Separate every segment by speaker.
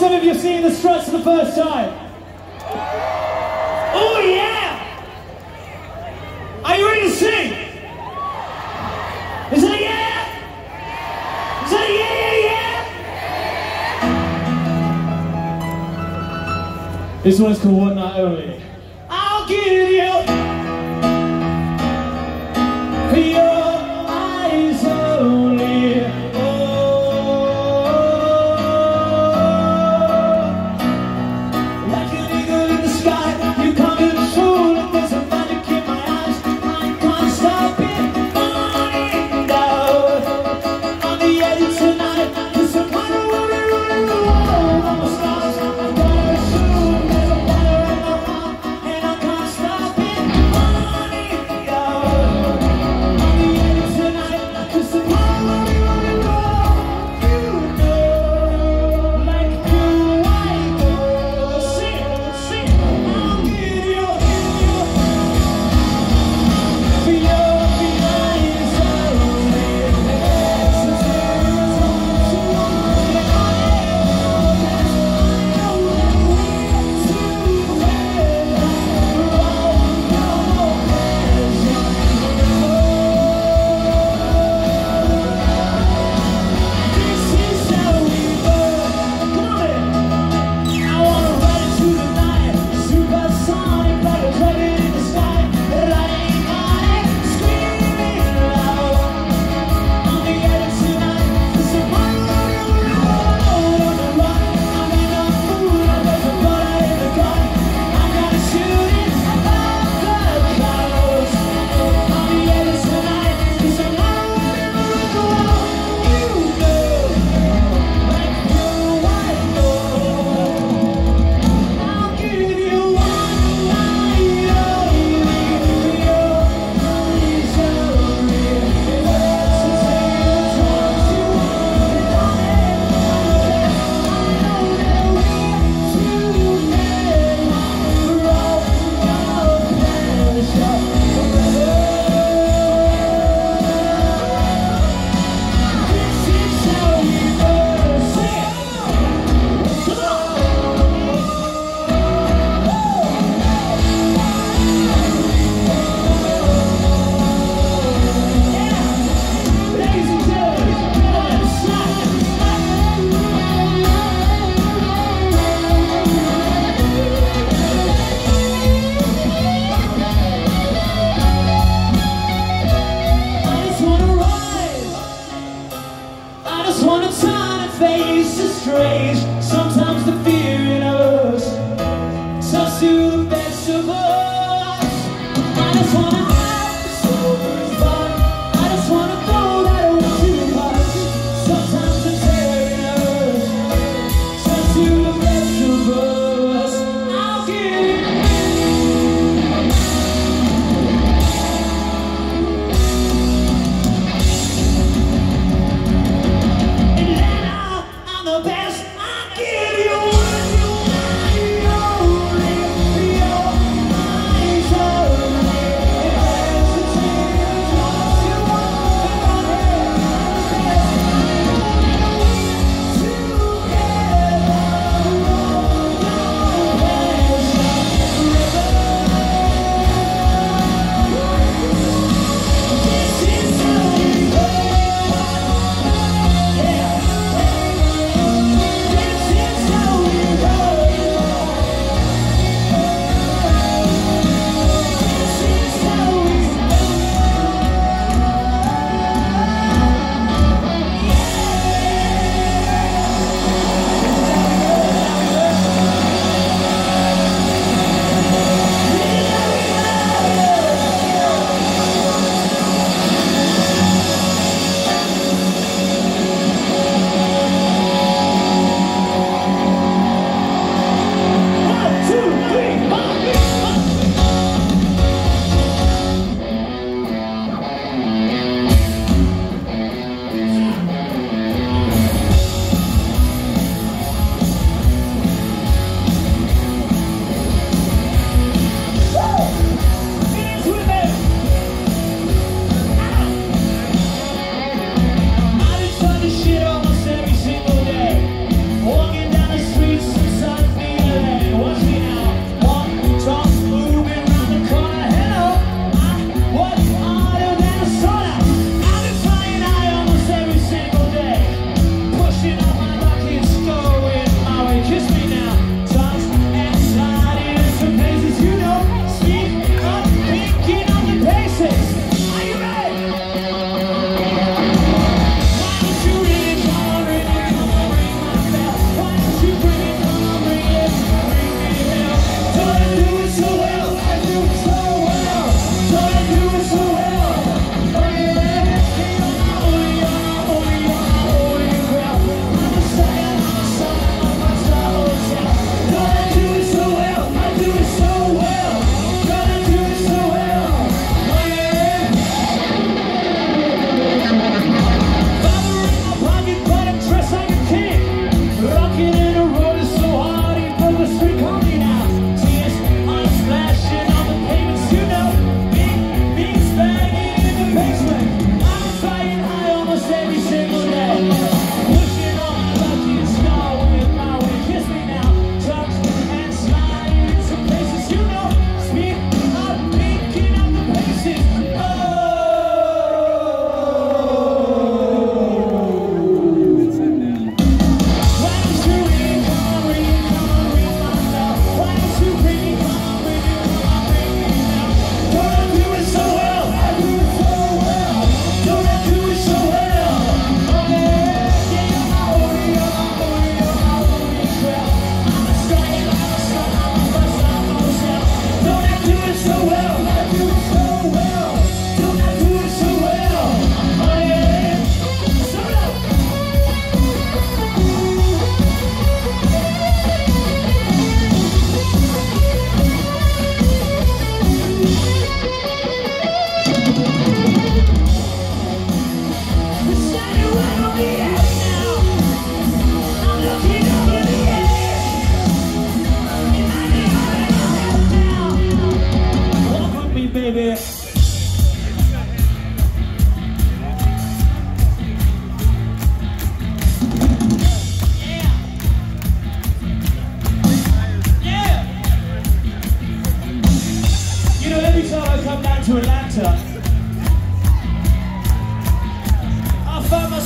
Speaker 1: some of you have seen the Struts for the first time? Oh yeah! Are you ready to sing? Is that yeah? Is that yeah, yeah? This one's called One Night Only. I'll give you for your eyes only. Like an eagle in the sky, you come in true. Like there's a magic in my eyes, I can't stop it. Morning down on the edge tonight, 'cause I'm kinda running on the stars. I'm gonna shoot, there's a fire in my heart, and I can't stop it.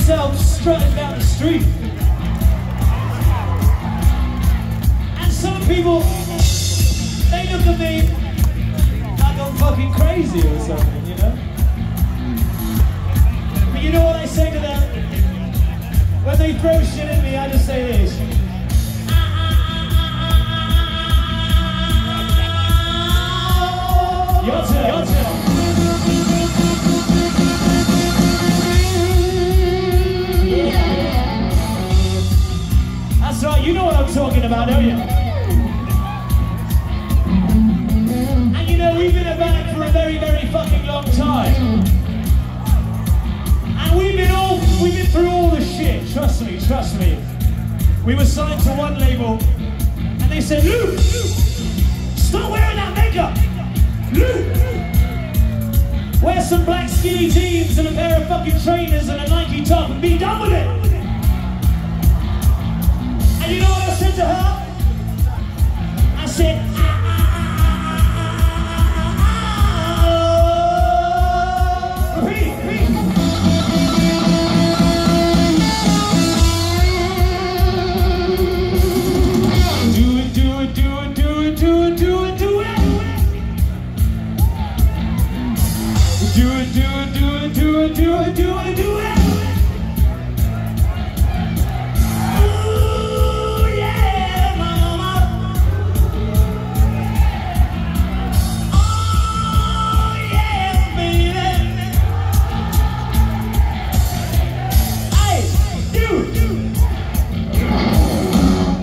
Speaker 1: myself strutting down the street. And some people, they look at me like I'm fucking crazy or something, you know? But you know what I say to them? When they throw shit at me, I just say this. Your turn, your turn. That's right, you know what I'm talking about, don't you? And you know, we've been about it for a very, very fucking long time. And we've been through all the shit, trust me, trust me. We were signed to one label, and they said, Luke, stop wearing that makeup! Luke! Wear some black skinny jeans and a pair of fucking trainers and a Nike top and be done with it! And you know what I said to her? I said, repeat, repeat. Do it, do it, do it, do it, do it, do it, do it. Do it, do it, do it, do it, do it, do it, do it.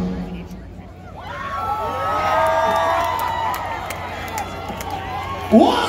Speaker 1: What?